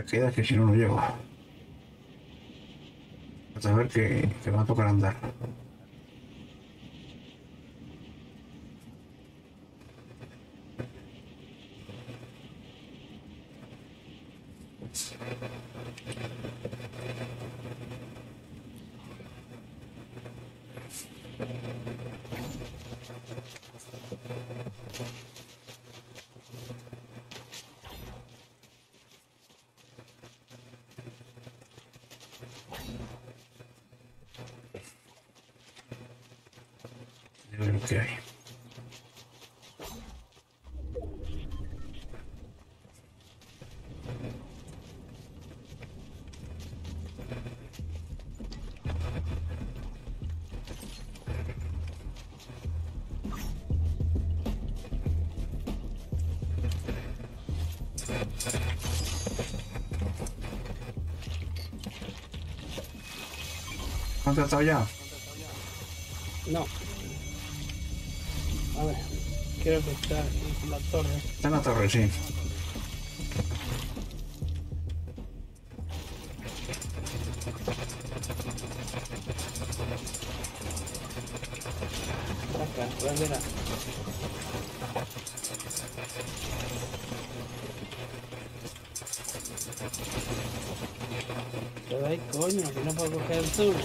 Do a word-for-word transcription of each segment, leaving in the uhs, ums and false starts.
queda que si no, no llego. A ver que, que va a tocar andar. A ver lo que hay. ¿Han tratado ya? No. A ver, creo que está en la torre. Está en la torre, sí. Acá, bandera. Pero ahí, coño, que no puedo coger el turbo.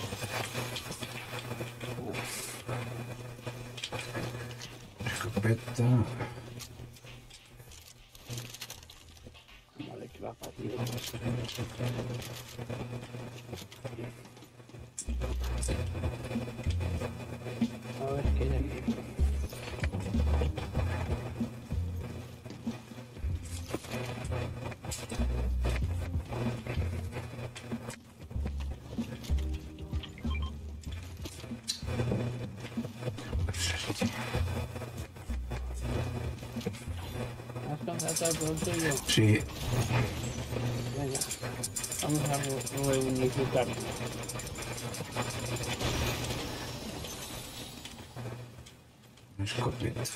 Escopeta. Vale, que va para ti. A ver qué hay aquí. ¿Has contratado todo el tuyo? Sí. Venga, vamos a reunificar. Escopetas.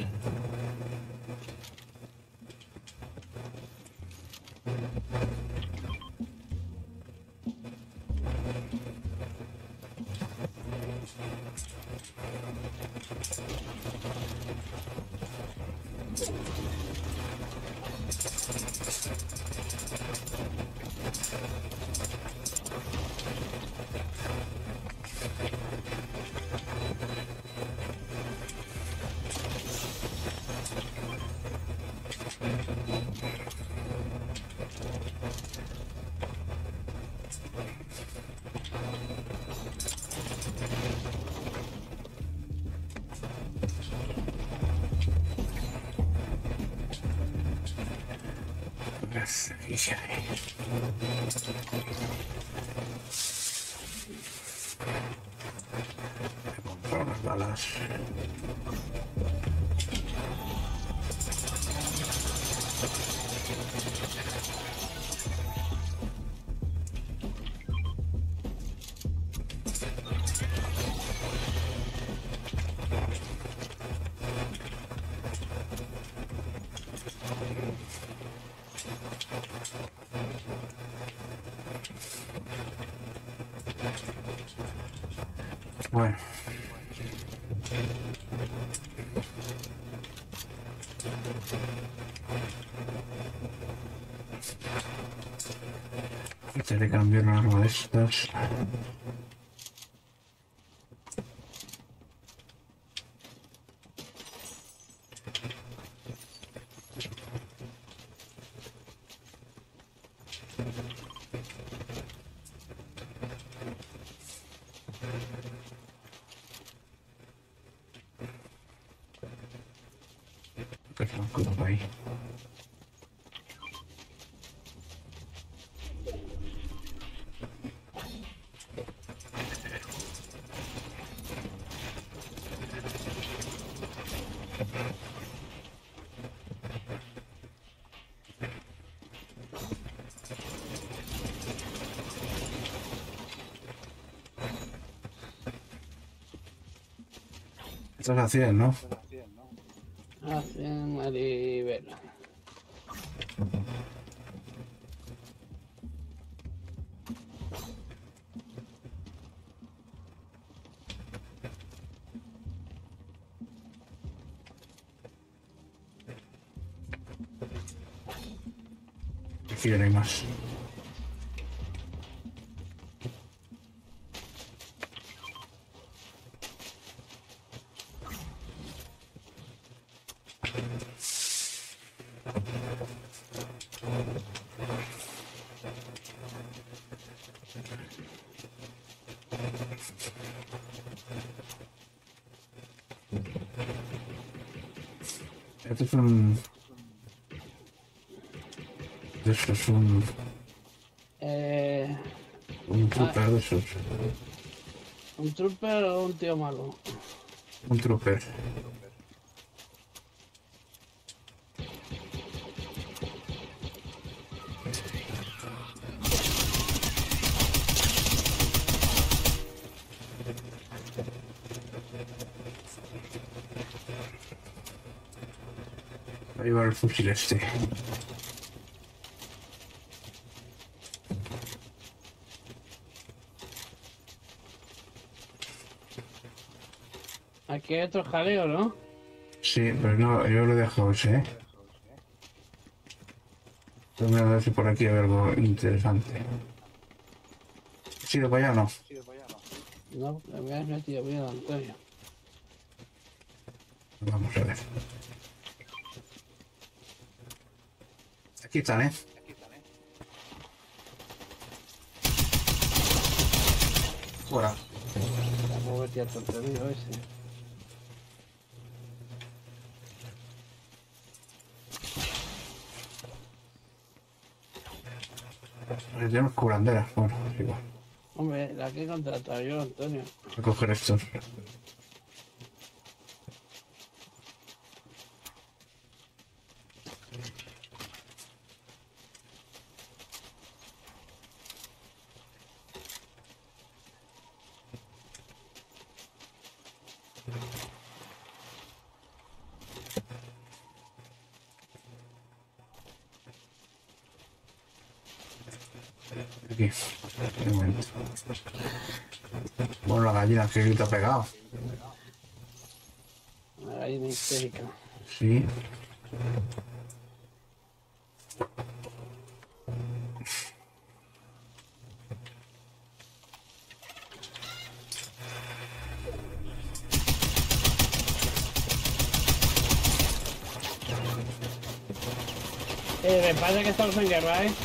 Y se ve. He comprado unas balas. Bueno. Antes de cambiar un arma de estas. Que se me ocupa ahí. Estás a cien, ¿no? Hacen Maribel. Aquí no hay más. Este es un... Esto es un... Eh, Un trooper de esos. ¿Un trooper o un tío malo? Un trooper. Ahí va el fusil este. Aquí hay otro jaleo, ¿no? Sí, pero no, yo lo he dejado ese, ¿eh? Voy a ver si por aquí hay algo interesante. ¿Sí de para allá o no? No, me habías metido miedo, Antonio. Vamos a ver. Aquí están, ¿eh? Fuera. Tampoco metía tonterío ese. Tenemos curanderas. Bueno, es igual. Hombre, la que he contratado yo, Antonio. Voy a coger estos. Aquí. Un momento. Bueno, la gallina que grita pegado. Una gallina histérica. Sí. Eh, me parece que estamos en guerra, ¿eh?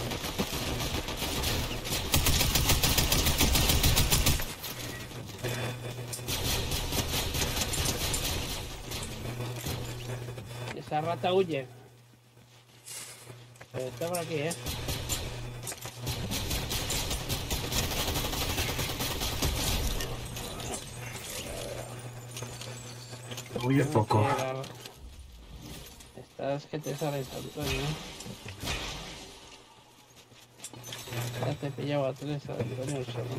Esa rata huye. Pero está por aquí, ¿eh? Huye poco. Estas que te salen, Antonio. Ya te pillaba a tres, Antonio, solo.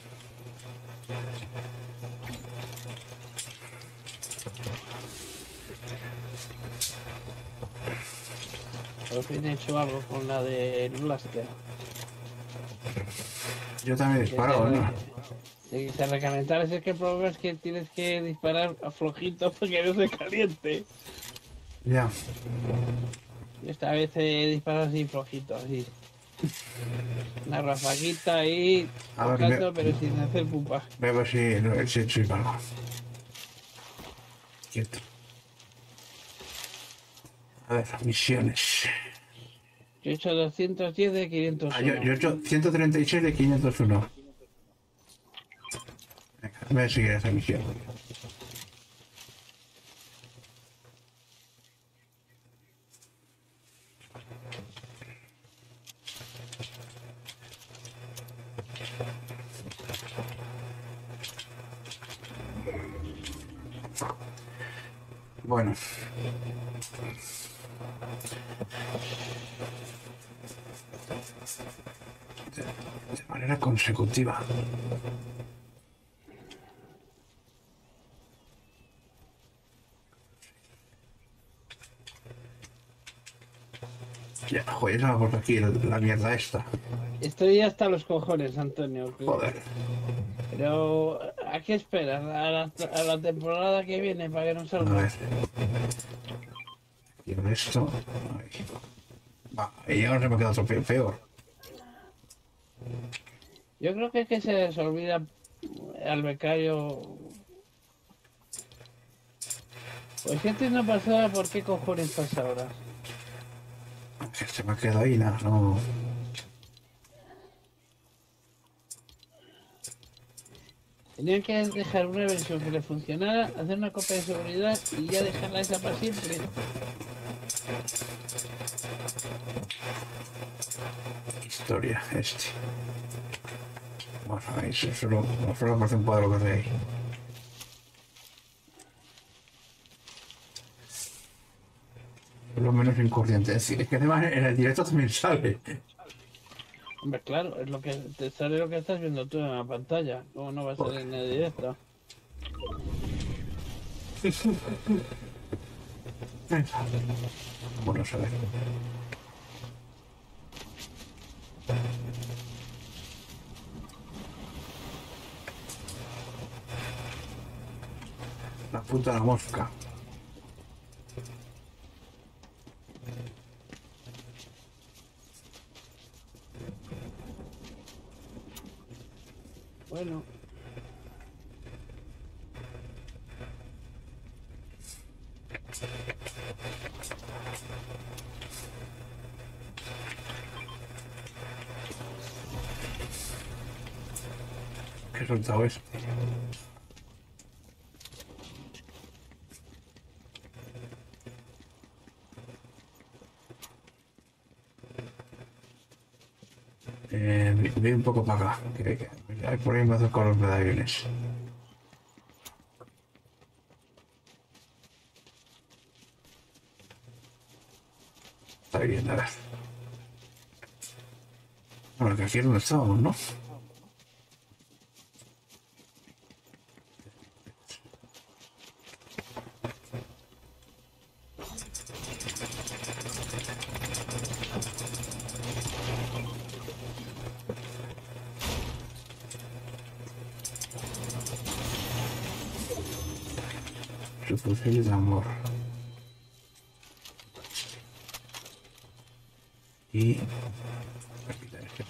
Por fin he hecho algo con la del blaster. Yo también he disparado, ¿no? Si se recalentar, es que el problema es que tienes que disparar a flojito porque no se caliente. Ya. Y esta vez he disparado así flojito, así. Una rafaguita ahí, A ver, tocando, ve- pero sin hacer pupa. Voy a ver si lo he hecho y algo. Quieto. A ver, misiones. Yo he hecho doscientos diez de quinientos uno. Ah, yo, yo he hecho ciento treinta y seis de quinientos uno. Venga, voy a seguir esa misión. Bueno. De, de manera consecutiva. Ya, joder, esa por aquí la, la mierda esta. Estoy hasta los cojones, Antonio. Joder. Pero, ¿a qué esperas? ¿A la, a la temporada que viene para que no A salga? ver. Y esto. Ahí. Va, y ya no se me queda otro pe- peor. Yo creo que es que se les olvida al becario. Pues si antes no pasaba, ¿por qué cojones pasa ahora? Que se me ha quedado ahí, nada, no. Tenían que dejar una versión que le funcionara, hacer una copia de seguridad y ya dejarla esa para siempre. Historia, este. Bueno, ahí se- solo, solo aparece un cuadro que hace ahí. Por lo menos inconsciente. Es es que además en el directo también sale. Hombre, claro, es lo que te sale lo que estás viendo tú en la pantalla. ¿Cómo no va a salir en el directo? Bueno, a ver. La puta de la mosca. Bueno, ¿Qué soltado es? Eh, ve ve un poco para acá. Que, que, hay por ahí me hace con los medallones. Está bien, a ver. Bueno, que aquí es donde estábamos, ¿no? Su fusil de amor. Y... aquí está este.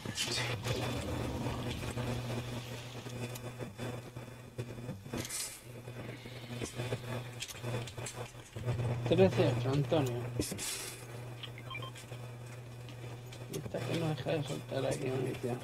trece ocho, Antonio. Y esta que no deja de soltar aquí munición.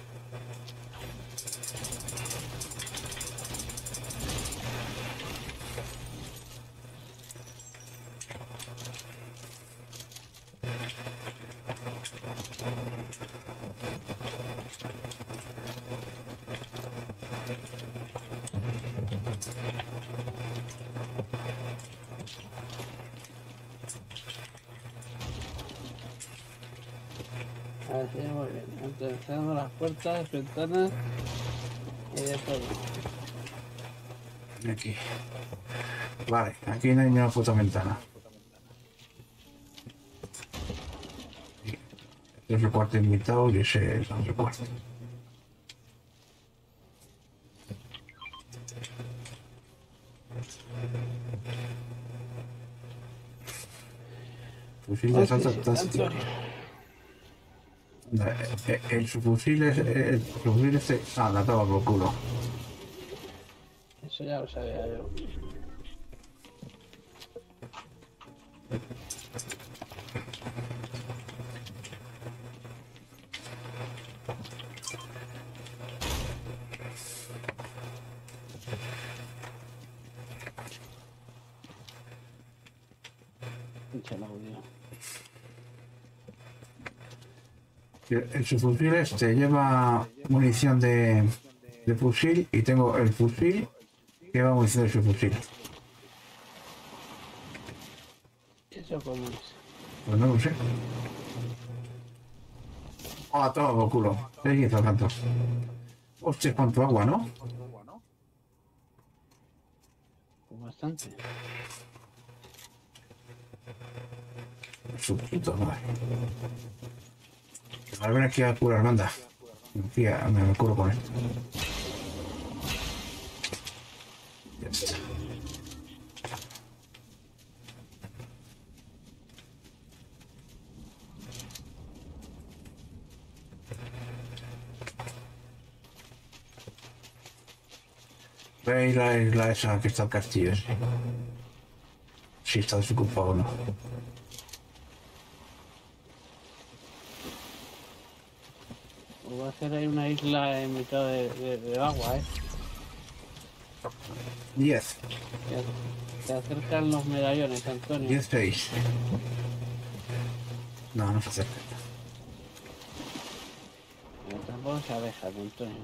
Así, muy bien. Entonces, cerrando las puertas, ventanas y de todo. Aquí. Vale, aquí no hay ni una puta ventana. Este es el cuarto invitado y ese es el otro cuarto. Fusil de asalto táctico. Antonio. Eh, eh, El subfusil es... El subfusil este... Ah, la toma por culo. Eso ya lo sabía yo. Pinche el audio. El, el subfusil este lleva munición de, de fusil y tengo el fusil que lleva munición de subfusil. ¿Eso cómo es? Pues no lo sé. Ah, toma por culo. ¿Qué hizo tanto? Hostia, cuánto agua, ¿no? Pues bastante. Su puta madre. A ver aquí a curar, manda. Aquí a- me, me curo con esto. Ya está. ¿Veis la isla esa que está el castillo ese? Si está desocupado o no. Voy a hacer ahí una isla en mitad de, de, de agua, ¿eh? diez. Se acercan los medallones, Antonio. diez, seis. No, no se acerca. Pero tampoco se aleja, Antonio.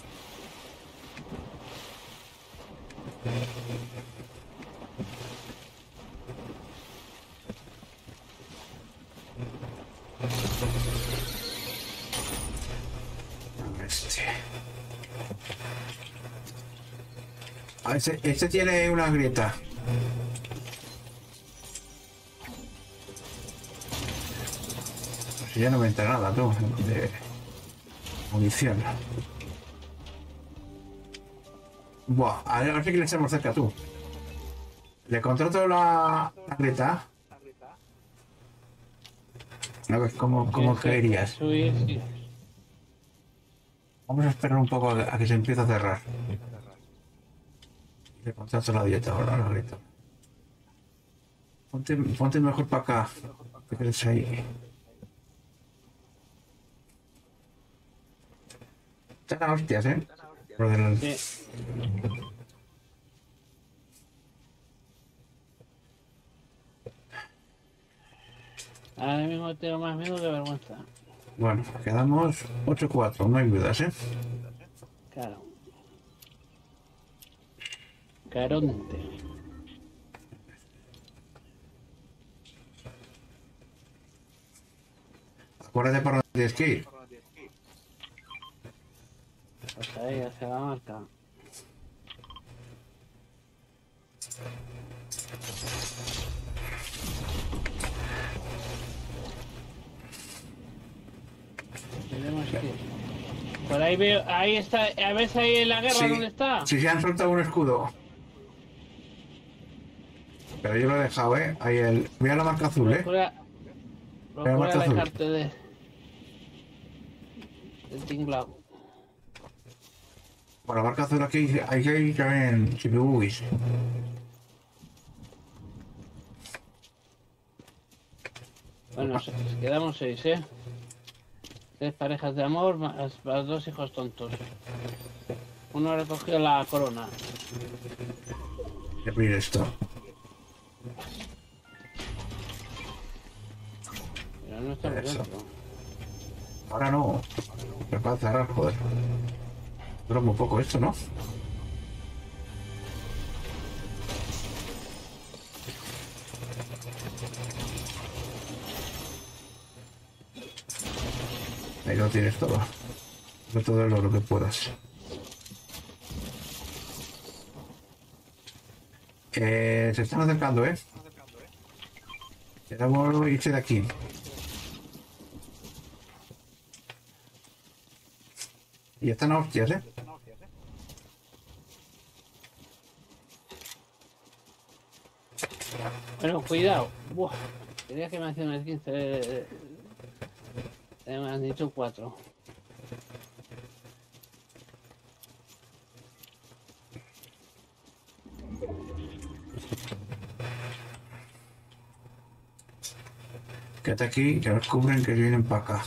Este. Ah, este, este tiene una grieta. Pues ya no me entra nada, tú, de munición. Buah, a ver, a ver si que le echamos cerca, tú. Le contrato la, la grieta. A ver, ¿cómo, cómo querías? Subir, sí. Vamos a esperar un poco a, a que se empiece a cerrar. Le contrato la dieta ahora, la grieta. Ponte, ponte mejor para acá. ¿Qué crees ahí? Están a hostias, ¿eh? Por del... Sí. Ahora mismo tengo más miedo que vergüenza. Bueno, quedamos ocho cuatro, no hay dudas, ¿eh? Claro. Caronte. Acuérdate para dónde tienes que ir. Pues ahí hacia la marca. Tenemos que... Por ahí veo, ahí está, a ver si ahí en la guerra, Sí, ¿dónde está? sí, se han soltado un escudo. Pero yo lo he dejado, ¿eh? Ahí el... Mira la marca azul, ¿eh? Procura, Mira la procura marca azul. alejarte de... del tinglado. Bueno, la marca azul aquí hay que ir también chipibugis. Bueno, se- quedamos seis, ¿eh? Tres parejas de amor, más, más dos hijos tontos. Uno recogió la corona. Voy a abrir esto. Pero no está muy Eso. dentro. Ahora no. Me va a cerrar, joder. Dura muy poco esto, ¿no? Ahí lo tienes todo. Con todo el oro que puedas. Eh, se están acercando, ¿eh? Quedamos irse de aquí. Y están a hostias, ¿eh? Bueno, cuidado. Buah. Quería que me hacían el quince de... de me han dicho cuatro. Quédate aquí, que nos cubren, que vienen para acá.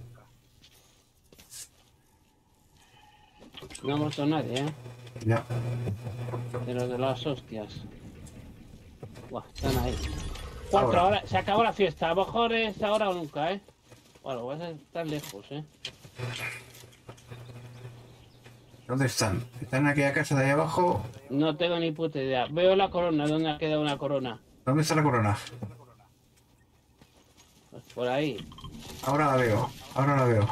No ha muerto nadie, ¿eh? Ya. De los de las hostias. Buah, están ahí. Cuatro, Ahora. ahora. Se acabó la fiesta. A lo mejor es ahora o nunca, ¿eh? Bueno, vas a estar lejos, ¿eh? ¿Dónde están? ¿Están en aquella casa de ahí abajo? No tengo ni puta idea. Veo la corona. ¿Dónde ha quedado una corona? ¿Dónde está la corona? Pues por ahí. Ahora la veo, ahora la veo.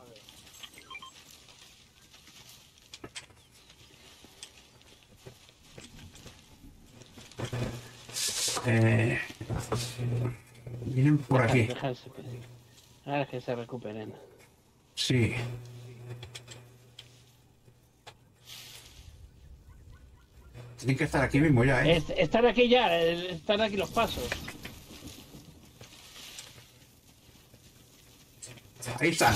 Eh, vienen por aquí. Dejarse. Ahora que se recuperen. Sí. Tienen que estar aquí mismo ya, ¿eh? Es- están aquí ya. eh, Están aquí los pasos. Ahí están.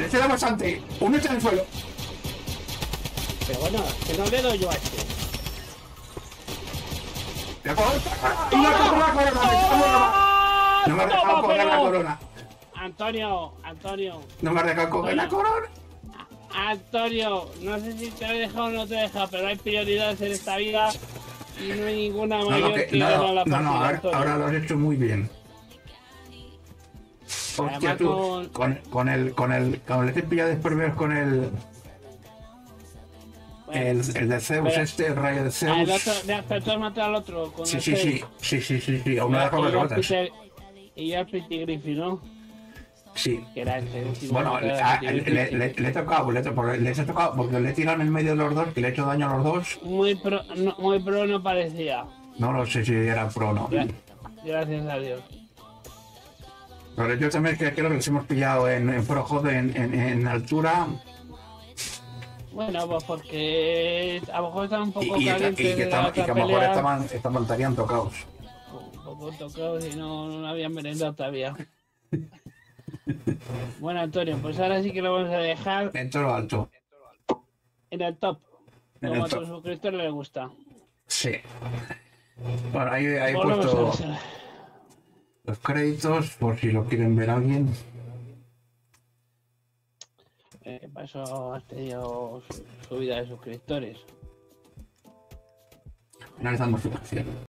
este da bastante. Uno está en el suelo. Pero bueno, que no le doy yo a este. ¡La corona! ¡Y no cojo la corona! ¡No me has dejado coger la corona! Antonio, Antonio. ¡No me has dejado coger la corona! Antonio, no sé si te lo he dejado o no te he dejado, pero hay prioridades en esta vida y no hay ninguna No, mayor no, que, que no, ganar la no, partida. no, ahora, Antonio. ahora lo has hecho muy bien. Hostia, Además, tú, con- con, con el, con el, con el cepillo después ves con el, Bueno, el, el de Zeus, pero- este, el rayo de ah, el Zeus. otro, de- pero tú has matado al otro con Sí, el sí, sí, Zeus. sí, sí, sí, sí, aún Y no ya- dejo de y ya rebotas. Peter- Y ya el Pretty Griffin, ¿no? Sí. Que era ese último. Bueno, que le, era a- el le, Pretty le, Griffin. le- le he tocado, le he tocado, les he tocado porque le he tirado en el medio de los dos, que le he hecho daño a los dos. Muy pro, no, muy pro no parecía. No lo sé si era pro o no. Gra- Gracias a Dios. Pero yo también que creo que les hemos pillado en, en Frojo en, en, en altura Bueno, pues porque a lo mejor están un y, poco y, y, calientes que, de estaban- la y que a lo mejor pelea, estaban, estaban, estarían tocados. un poco tocados y no, no habían merendado todavía. Bueno, Antonio, pues ahora sí que lo vamos a dejar En todo lo alto. en el top. En Como el a tus top. suscriptores les gusta. Sí. Bueno, ahí, ahí he Volvemos a puesto la- los créditos por si lo quieren ver alguien. Eh, ¿Qué pasó? Has tenido su- subida de suscriptores. Finalizando su canción.